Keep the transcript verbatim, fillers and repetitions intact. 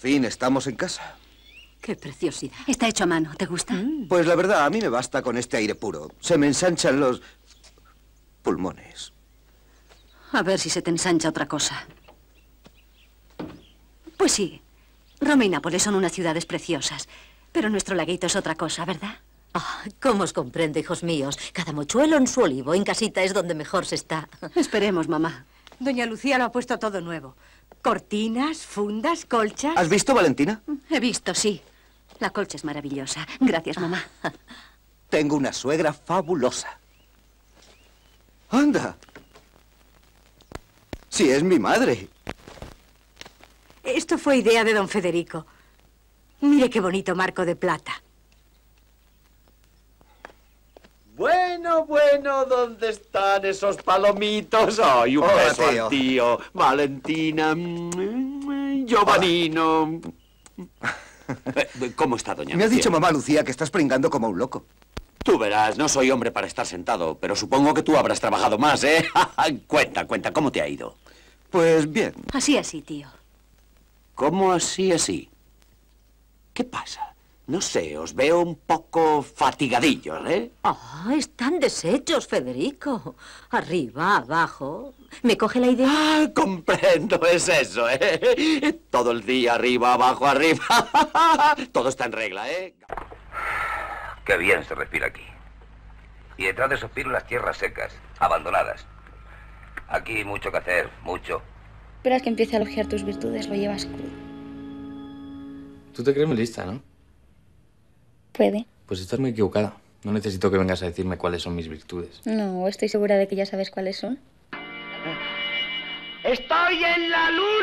fin estamos en casa. ¡Qué preciosidad! Está hecho a mano. ¿Te gusta? Mm. Pues la verdad, a mí me basta con este aire puro. Se me ensanchan los pulmones. A ver si se te ensancha otra cosa. Pues sí, Roma y Nápoles son unas ciudades preciosas, pero nuestro laguito es otra cosa, ¿verdad? Ah, ¿cómo os comprendo, hijos míos? Cada mochuelo en su olivo. En casita es donde mejor se está. Esperemos, mamá. Doña Lucía lo ha puesto todo nuevo. Cortinas, fundas, colchas... ¿Has visto, Valentina? He visto, sí. La colcha es maravillosa. Gracias, mamá. Tengo una suegra fabulosa. ¡Anda! Sí, es mi madre. Esto fue idea de don Federico. Mire qué bonito marco de plata. Bueno, bueno, ¿dónde están esos palomitos? ¡Ay, un Hola, beso tío. al tío! Valentina, mm, Giovannino. ¿Cómo está, doña Me ha Lucía? dicho mamá Lucía que estás pringando como un loco. Tú verás, no soy hombre para estar sentado, pero supongo que tú habrás trabajado más, ¿eh? Cuenta, cuenta, ¿cómo te ha ido? Pues bien. Así, así, tío. ¿Cómo así, así? ¿Qué pasa? No sé, os veo un poco fatigadillos, ¿eh? Ah, están deshechos, Federico. Arriba, abajo. ¿Me coge la idea? Ah, comprendo, es eso, ¿eh? Todo el día arriba, abajo, arriba. Todo está en regla, ¿eh? Qué bien se respira aquí. Y detrás de esos pinos las tierras secas, abandonadas. Aquí hay mucho que hacer, mucho. Esperas que empiece a elogiar tus virtudes, lo llevas crudo. Tú te crees muy lista, ¿no? Puede. Pues estás muy equivocada. No necesito que vengas a decirme cuáles son mis virtudes. No, estoy segura de que ya sabes cuáles son. ¡Estoy en la luna!